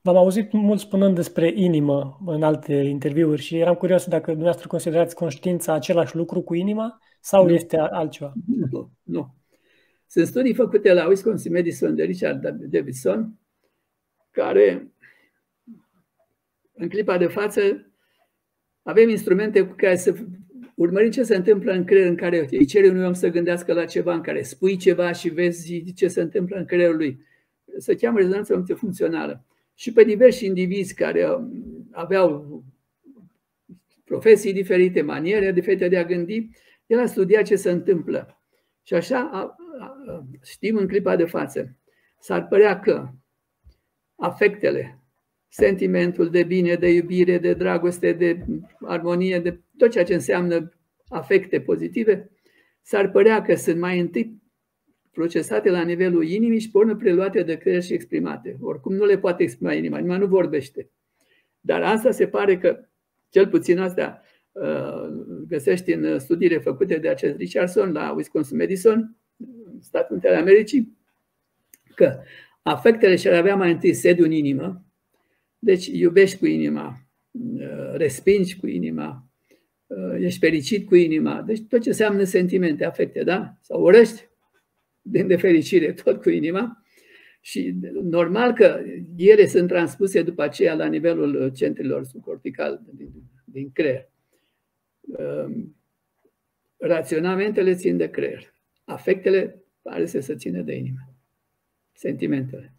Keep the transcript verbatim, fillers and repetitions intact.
V-am auzit mult spunând despre inimă în alte interviuri și eram curios dacă dumneavoastră considerați conștiința același lucru cu inima sau Nu. este altceva? Nu, nu. Sunt studii făcute la Wisconsin-Madison de Richard Davidson, care în clipa de față avem instrumente cu care să urmărim ce se întâmplă în creier, în care îi cere unui om să gândească la ceva, în care spui ceva și vezi ce se întâmplă în creierul lui. Se cheamă rezonanță multifuncțională. Și pe diversi indivizi care aveau profesii diferite, maniere diferite de a gândi, el a studiat ce se întâmplă. Și așa știm în clipa de față. S-ar părea că afectele, sentimentul de bine, de iubire, de dragoste, de armonie, de tot ceea ce înseamnă afecte pozitive, s-ar părea că sunt mai întâi procesate la nivelul inimii și pe urmă preluate de creier și exprimate. Oricum nu le poate exprima inima, inima nu vorbește. Dar asta se pare că, cel puțin asta găsești în studiile făcute de acest Richardson la Wisconsin-Madison, Statele Unite ale Americii, că afectele și-ar avea mai întâi sediu în inimă, deci iubești cu inima, respingi cu inima, ești fericit cu inima, deci tot ce înseamnă sentimente, afecte, da? Sau urăști din nefericire, tot cu inima. Și normal că ele sunt transpuse după aceea la nivelul centrilor subcortical din, din creier. Raționamentele țin de creier. Afectele pare să se țină de inimă. Sentimentele.